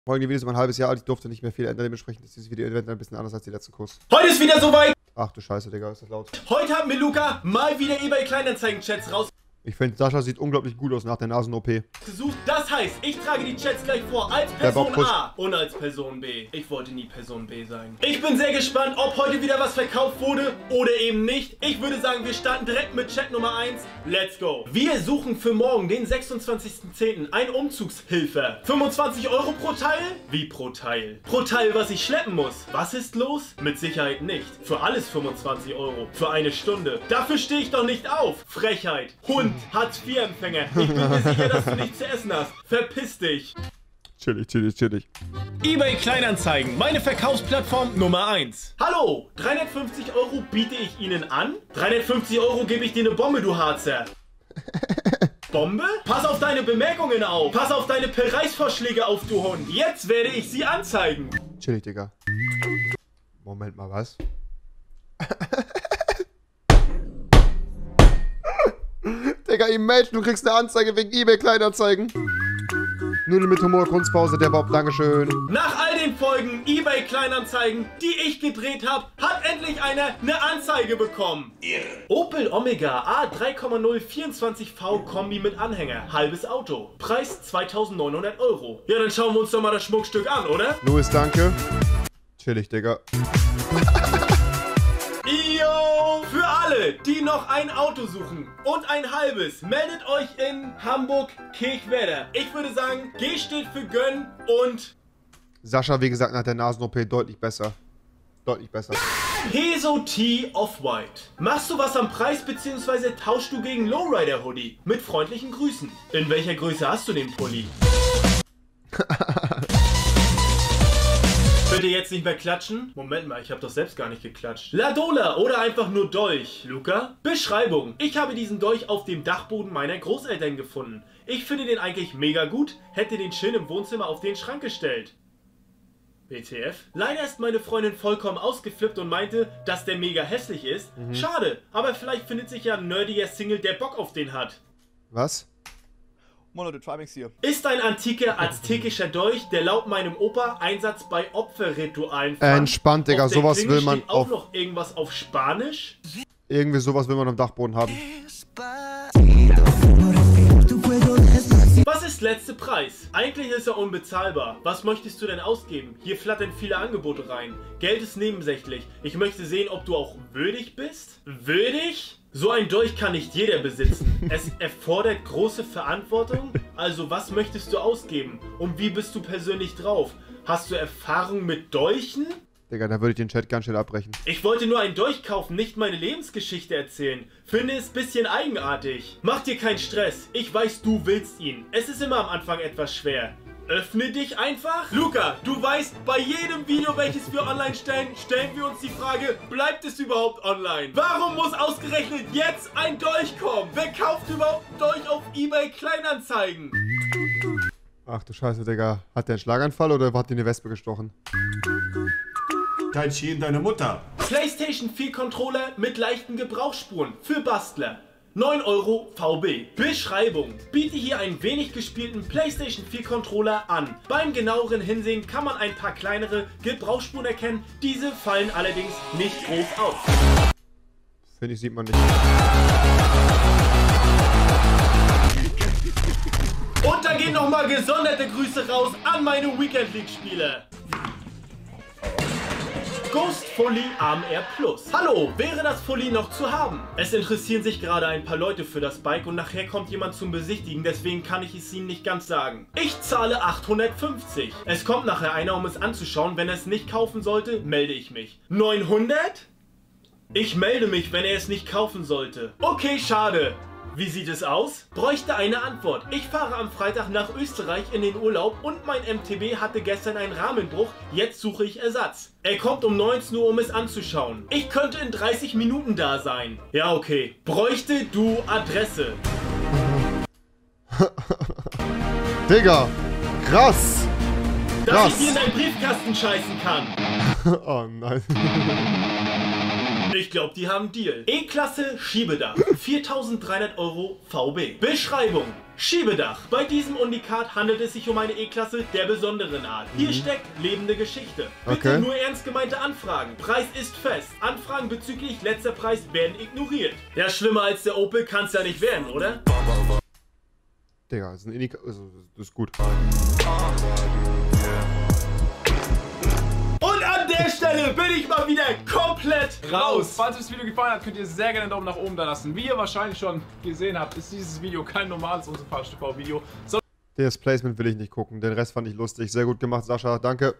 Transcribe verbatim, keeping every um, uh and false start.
Folgende Video ist immer ein halbes Jahr alt, ich durfte nicht mehr viel ändern, dementsprechend ist dieses Video eventuell ein bisschen anders als die letzten Kurs. Heute ist wieder soweit! Ach du Scheiße, Digga, ist das laut. Heute haben wir Luca mal wieder eBay Kleinanzeigen-Chats raus. Ich finde, Sascha sieht unglaublich gut aus nach der Nasen-O P. Gesucht. Das heißt, ich trage die Chats gleich vor als Person A und als Person B. Ich wollte nie Person B sein. Ich bin sehr gespannt, ob heute wieder was verkauft wurde oder eben nicht. Ich würde sagen, wir starten direkt mit Chat Nummer eins. Let's go. Wir suchen für morgen, den sechsundzwanzigsten zehnten ein Umzugshilfe. fünfundzwanzig Euro pro Teil? Wie pro Teil? Pro Teil, was ich schleppen muss. Was ist los? Mit Sicherheit nicht. Für alles fünfundzwanzig Euro. Für eine Stunde. Dafür stehe ich doch nicht auf. Frechheit. Hund. Hartz vier Empfänger. Ich bin mir sicher, dass du nichts zu essen hast. Verpiss dich. Chillig, chillig, chillig. eBay Kleinanzeigen, meine Verkaufsplattform Nummer eins. Hallo, dreihundertfünfzig Euro biete ich Ihnen an. dreihundertfünfzig Euro gebe ich dir eine Bombe, du Harzer. Bombe? Pass auf deine Bemerkungen auf. Pass auf deine Preisvorschläge auf, du Hund. Jetzt werde ich sie anzeigen. Chillig, Digga. Moment mal, was? Digga, Imagine, du kriegst eine Anzeige wegen eBay Kleinanzeigen. Nudeln mit Humor, Kunstpause, der Bob, dankeschön. Nach all den Folgen eBay Kleinanzeigen, die ich gedreht habe, hat endlich einer eine Anzeige bekommen. Irre. Opel Omega A drei Komma null vierundzwanzig V Kombi mit Anhänger, halbes Auto. Preis zweitausendneunhundert Euro. Ja, dann schauen wir uns doch mal das Schmuckstück an, oder? Louis, danke. Chillig, Digga. Yo, für alle, die noch ein Auto suchen und ein halbes, meldet euch in Hamburg-Kirchwerder. Ich würde sagen, G steht für Gönn und Sascha, wie gesagt, nach der Nasen-O P deutlich besser. Deutlich besser. Peso T Off-White. Machst du was am Preis bzw. tauschst du gegen Lowrider Hoodie? Mit freundlichen Grüßen. In welcher Größe hast du den Pulli? Bitte jetzt nicht mehr klatschen? Moment mal, ich habe doch selbst gar nicht geklatscht. Ladola oder einfach nur Dolch, Luca? Beschreibung. Ich habe diesen Dolch auf dem Dachboden meiner Großeltern gefunden. Ich finde den eigentlich mega gut, hätte den schön im Wohnzimmer auf den Schrank gestellt. W T F? Leider ist meine Freundin vollkommen ausgeflippt und meinte, dass der mega hässlich ist. Mhm. Schade, aber vielleicht findet sich ja ein nerdiger Single, der Bock auf den hat. Was? Mono, du Trimix hier. Ist ein antiker aztekischer Dolch, der laut meinem Opa Einsatz bei Opferritualen fand. Entspannt, Digga, sowas Klinge will man steht auch auf... noch irgendwas auf Spanisch? Irgendwie sowas will man am Dachboden haben. Was ist letzter Preis? Eigentlich ist er unbezahlbar. Was möchtest du denn ausgeben? Hier flattern viele Angebote rein. Geld ist nebensächlich. Ich möchte sehen, ob du auch würdig bist. Würdig? So ein Dolch kann nicht jeder besitzen. Es erfordert große Verantwortung. Also was möchtest du ausgeben? Und wie bist du persönlich drauf? Hast du Erfahrung mit Dolchen? Digga, da würde ich den Chat ganz schnell abbrechen. Ich wollte nur einen Dolch kaufen, nicht meine Lebensgeschichte erzählen. Finde es ein bisschen eigenartig. Mach dir keinen Stress. Ich weiß, du willst ihn. Es ist immer am Anfang etwas schwer. Öffne dich einfach. Luca, du weißt, bei jedem Video, welches wir online stellen, stellen wir uns die Frage, bleibt es überhaupt online? Warum muss ausgerechnet jetzt ein Dolch kommen? Wer kauft überhaupt einen Dolch auf eBay Kleinanzeigen? Ach du Scheiße, Digga. Hat der einen Schlaganfall oder hat die eine Wespe gestochen? Tai Chi in deine Mutter. PlayStation vier Controller mit leichten Gebrauchsspuren für Bastler. neun Euro V B. Beschreibung. Biete hier einen wenig gespielten PlayStation vier Controller an. Beim genaueren Hinsehen kann man ein paar kleinere Gebrauchsspuren erkennen. Diese fallen allerdings nicht groß auf. Finde ich, sieht man nicht. Und da gehen nochmal gesonderte Grüße raus an meine Weekend League Spieler. Ghost Fully Arm Air Plus. Hallo, wäre das Fully noch zu haben? Es interessieren sich gerade ein paar Leute für das Bike und nachher kommt jemand zum Besichtigen, deswegen kann ich es Ihnen nicht ganz sagen. Ich zahle achthundertfünfzig. Es kommt nachher einer, um es anzuschauen. Wenn er es nicht kaufen sollte, melde ich mich. neunhundert? Ich melde mich, wenn er es nicht kaufen sollte. Okay, schade. Wie sieht es aus? Bräuchte eine Antwort. Ich fahre am Freitag nach Österreich in den Urlaub und mein M T B hatte gestern einen Rahmenbruch. Jetzt suche ich Ersatz. Er kommt um neunzehn Uhr, um es anzuschauen. Ich könnte in dreißig Minuten da sein. Ja, okay. Bräuchte du Adresse. Digga, krass. Dass krass. ich dir in deinen Briefkasten scheißen kann. Oh nein. Ich glaube, die haben einen Deal. E-Klasse Schiebedach. viertausenddreihundert Euro V B. Beschreibung. Schiebedach. Bei diesem Unikat handelt es sich um eine E-Klasse der besonderen Art. Hier Mhm. steckt lebende Geschichte. Bitte Okay. nur ernst gemeinte Anfragen. Preis ist fest. Anfragen bezüglich letzter Preis werden ignoriert. Ja, schlimmer als der Opel kann's ja nicht werden, oder? Digga, das ist ein Indika also, das ist gut. Und an der Stelle bin ich mal wieder komplett raus. Falls euch das Video gefallen hat, könnt ihr sehr gerne einen Daumen nach oben da lassen. Wie ihr wahrscheinlich schon gesehen habt, ist dieses Video kein normales Unsympathisch T V-Video. Das Placement will ich nicht gucken. Den Rest fand ich lustig. Sehr gut gemacht, Sascha. Danke.